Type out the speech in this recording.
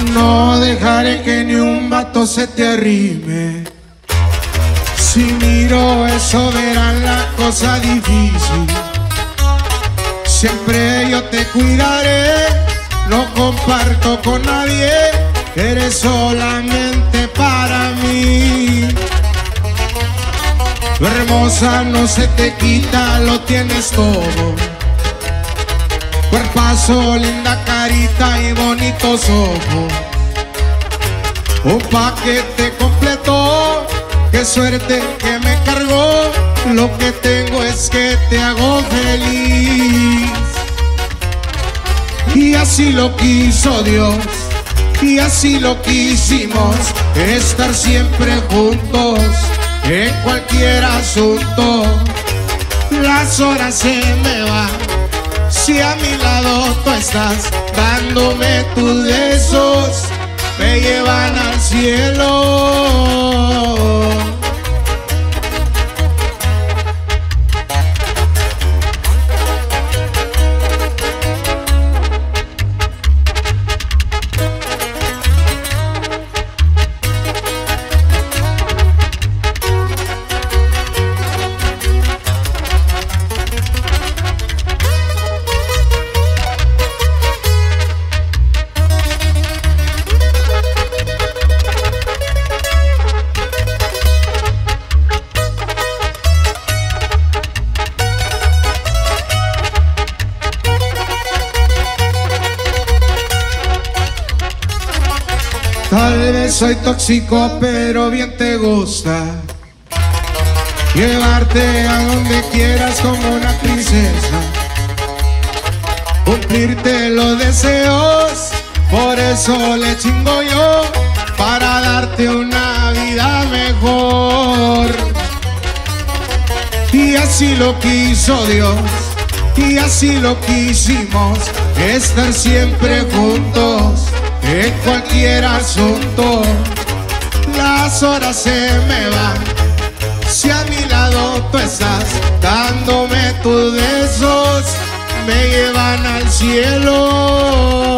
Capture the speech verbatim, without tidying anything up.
No dejaré que ni un vato se te arrime. Si miro eso verán la cosa difícil. Siempre yo te cuidaré, no comparto con nadie, eres solamente para mí. Tu hermosa no se te quita, lo tienes todo. Cuerpazo, linda carita y bonitos ojos. Un paquete completo, qué suerte que me cargó. Lo que tengo es que te hago feliz. Y así lo quiso Dios, y así lo quisimos, estar siempre juntos en cualquier asunto. Las horas se me van, si a mi lado tú estás, dándome tus besos, me llevan al cielo. Tal vez soy tóxico, pero bien te gusta llevarte a donde quieras como una princesa, cumplirte los deseos, por eso le chingo yo, para darte una vida mejor. Y así lo quiso Dios, y así lo quisimos, estar siempre juntos en cualquier asunto. Las horas se me van, si a mi lado tú estás, dándome tus besos, me llevan al cielo.